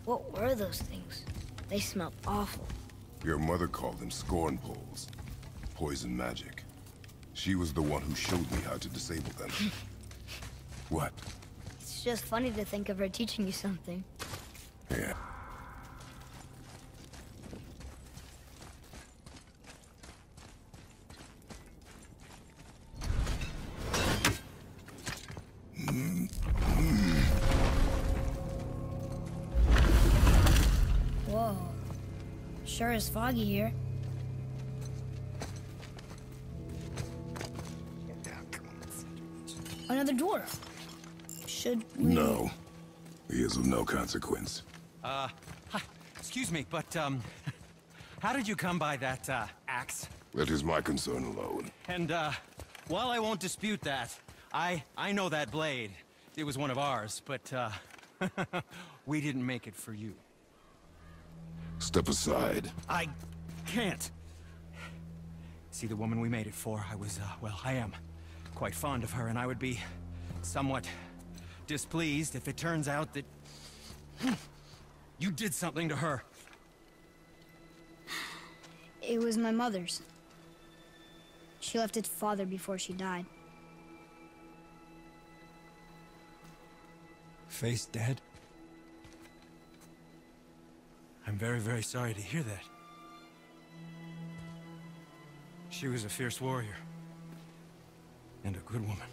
What were those things? They smelled awful. Your mother called them scorn poles. Poison magic. She was the one who showed me how to disable them. What? It's just funny to think of her teaching you something. Yeah. Whoa. Sure is foggy here. Another dwarf. Should we... No. He is of no consequence. Hi. Excuse me, but, how did you come by that, axe? That is my concern alone. And, while I won't dispute that, I know that blade. It was one of ours, but, we didn't make it for you. Step aside. I can't. See, the woman we made it for, well, I am quite fond of her, and I would be somewhat displeased if it turns out that you did something to her. It was my mother's. She left its father before she died. Face dead? I'm very, very sorry to hear that. She was a fierce warrior. And a good woman.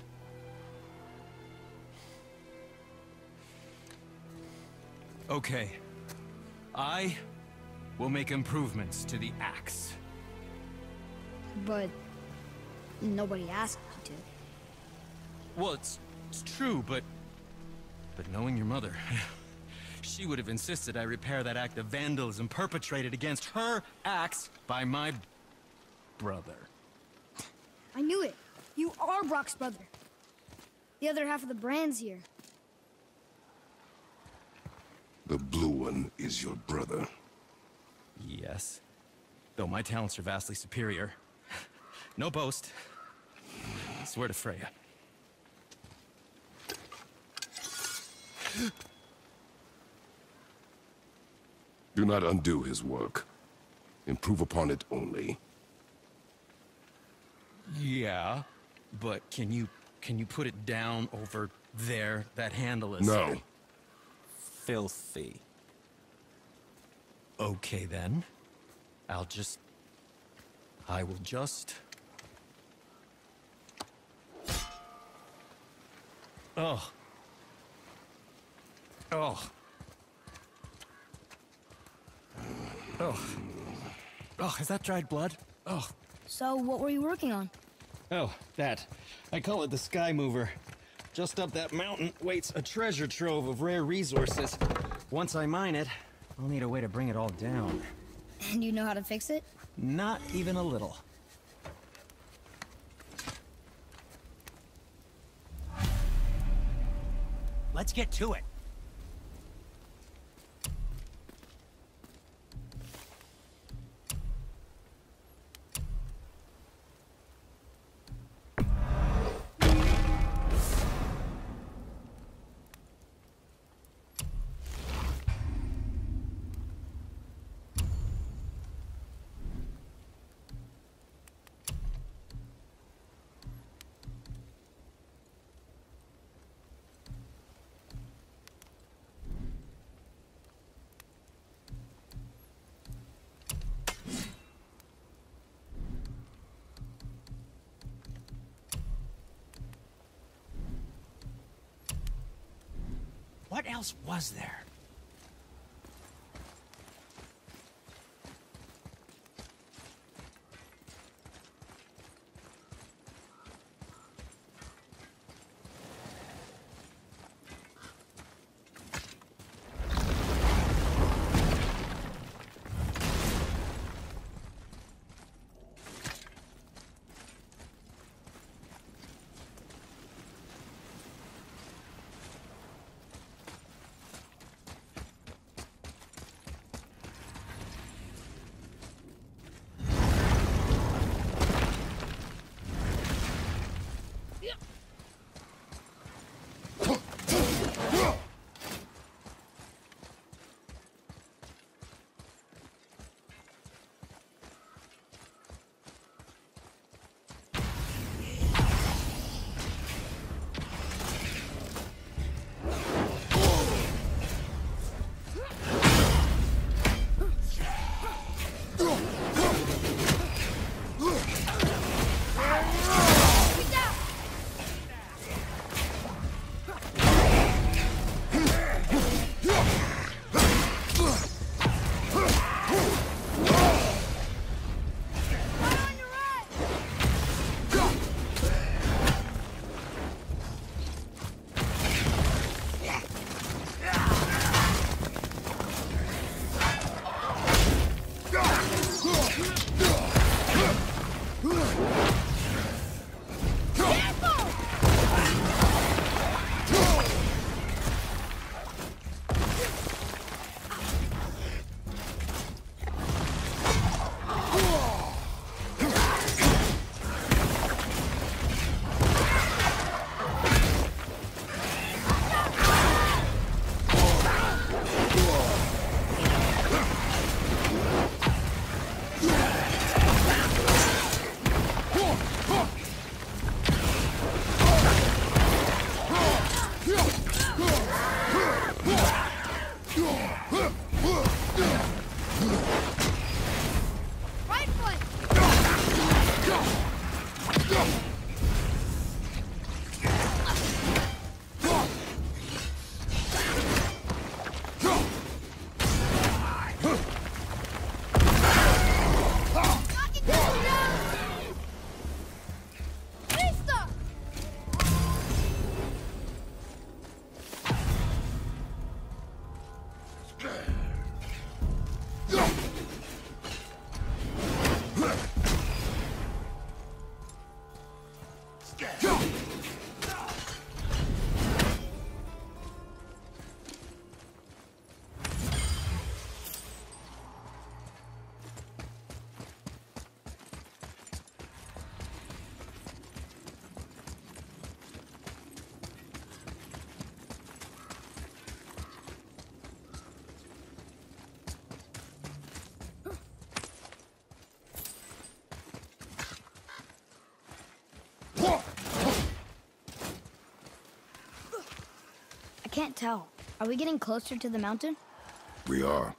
Okay. I will make improvements to the axe. But nobody asked me to. Well, it's true, but knowing your mother, she would have insisted I repair that act of vandalism perpetrated against her axe by my brother. I knew it. You are Brock's brother. The other half of the brand's here. The blue one is your brother. Yes. Though my talents are vastly superior. No boast. I swear to Freya. Do not undo his work. Improve upon it only. Yeah, but can you put it down over there? That handle is... No. Filthy. Okay, then. I will just... Oh. Oh. Oh. Oh, is that dried blood? Oh. So, what were you working on? Oh, that. I call it the Sky Mover. Just up that mountain waits a treasure trove of rare resources. Once I mine it, I'll need a way to bring it all down. And you know how to fix it? Not even a little. Let's get to it. What else was there? can't tell. Are we getting closer to the mountain? We are.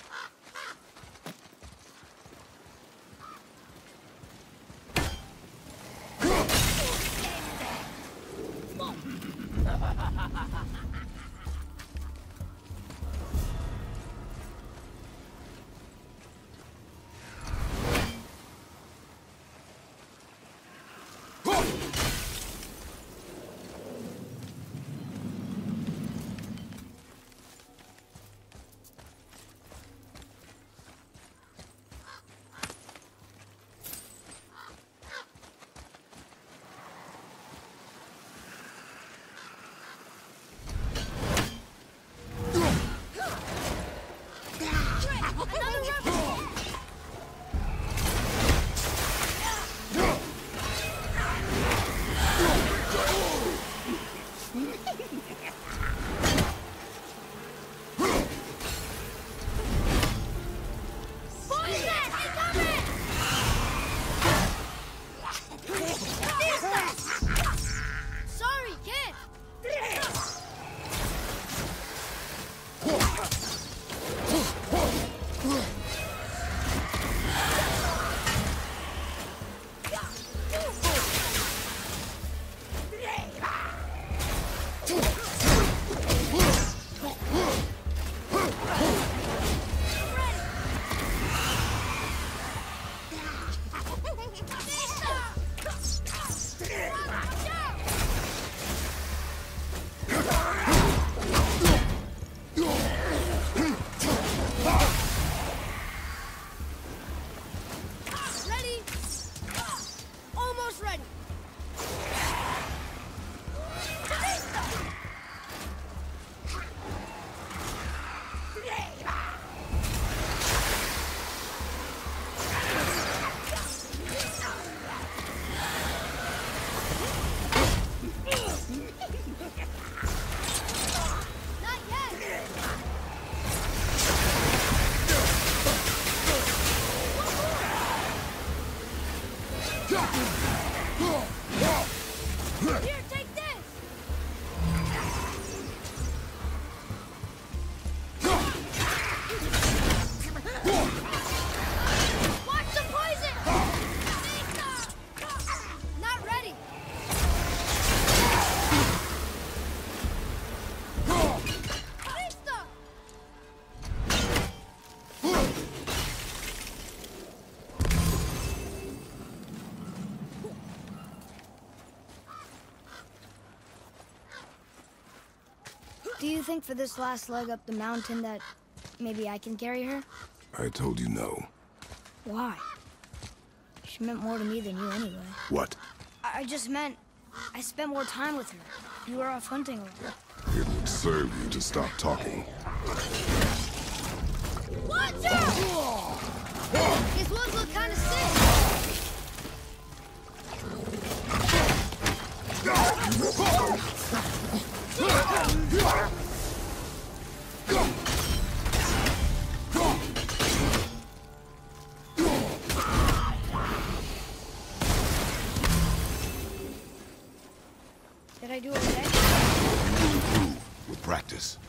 Do you think for this last leg up the mountain that maybe I can carry her? I told you no. Why? She meant more to me than you anyway. What? I just meant I spent more time with her. You were off hunting a lot. It would serve you to stop talking. Watch out! His wounds look kind of sick. Did I do okay? With practice.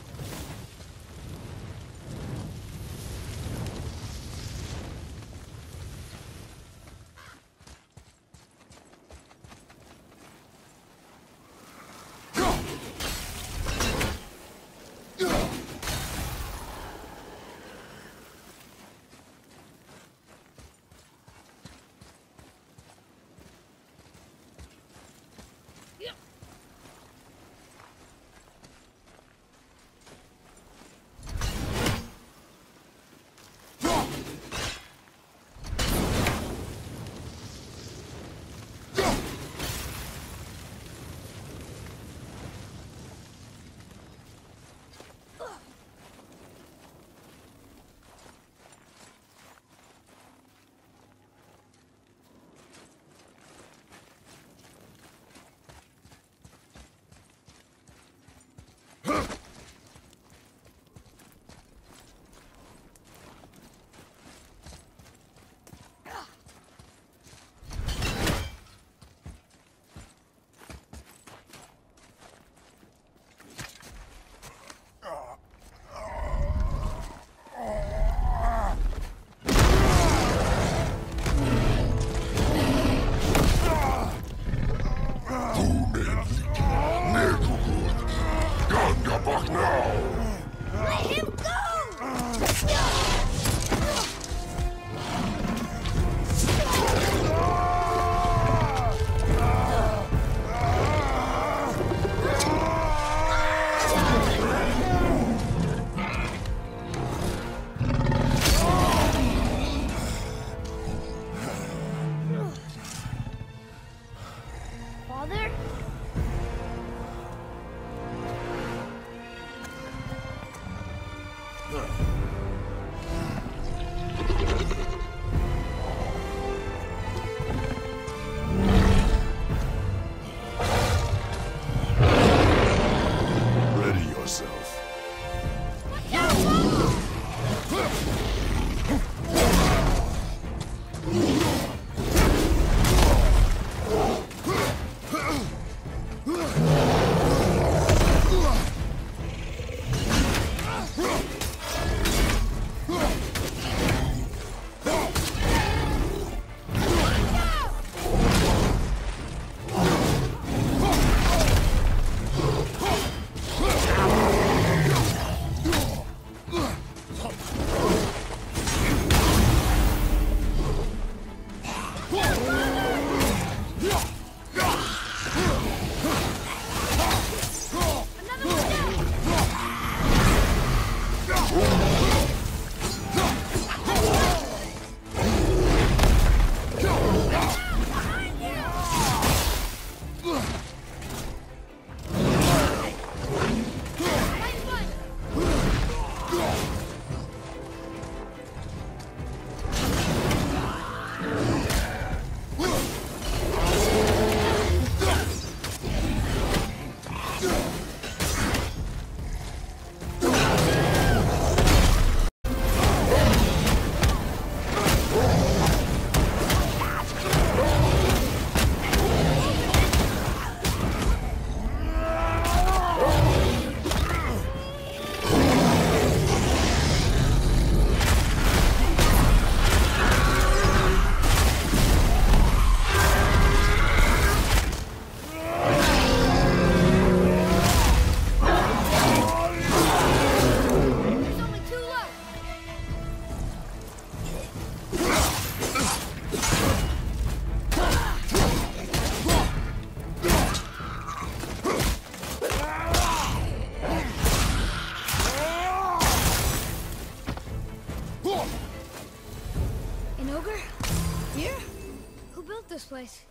Joker? Here? Who built this place?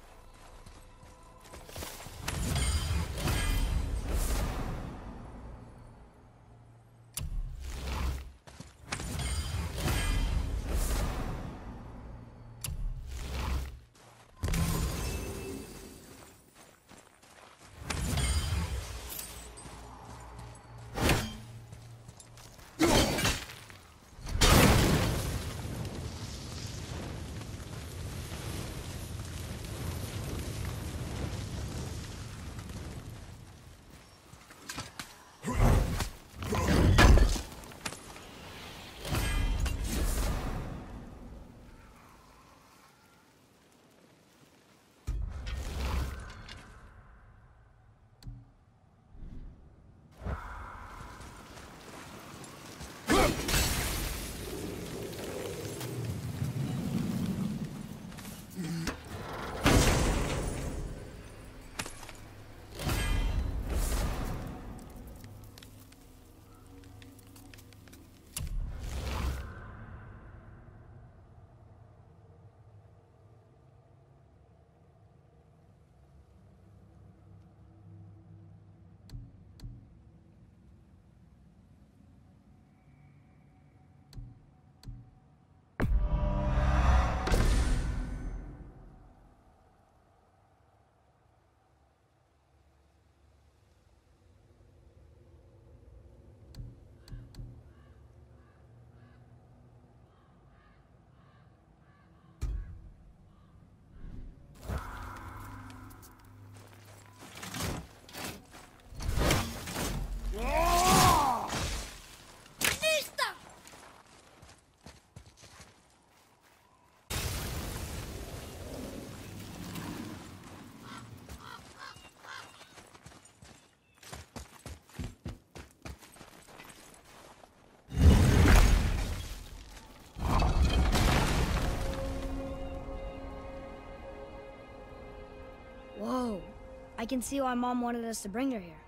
Whoa. I can see why Mom wanted us to bring her here.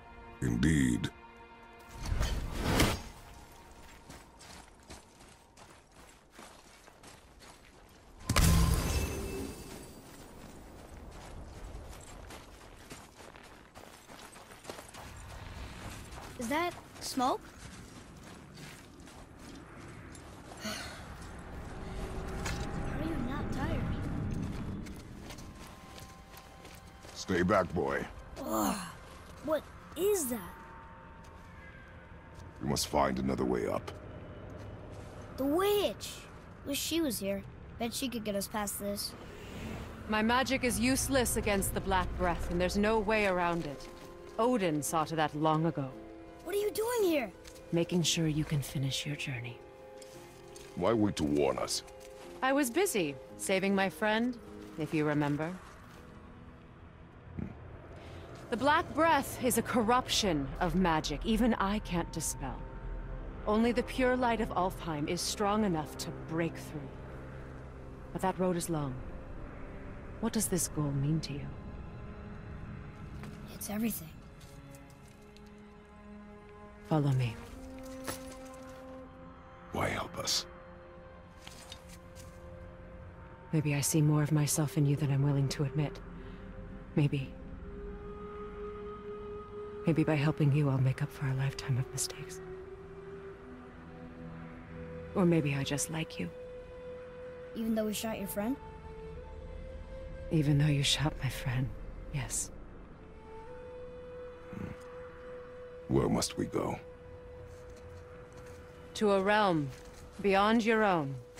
Indeed. Is that smoke? How are you not tired? Stay back, boy. Ugh. What is that? We must find another way up. The witch! Wish she was here. Bet she could get us past this. My magic is useless against the Black Breath, and there's no way around it. Odin saw to that long ago. What are you doing here? Making sure you can finish your journey. Why wait to warn us? I was busy, saving my friend, if you remember. The Black Breath is a corruption of magic even I can't dispel. Only the pure light of Alfheim is strong enough to break through. But that road is long. What does this goal mean to you? It's everything. Follow me. Why help us? Maybe I see more of myself in you than I'm willing to admit. Maybe by helping you, I'll make up for a lifetime of mistakes. Or maybe I just like you. Even though we shot your friend? Even though you shot my friend, yes. Where must we go? To a realm beyond your own.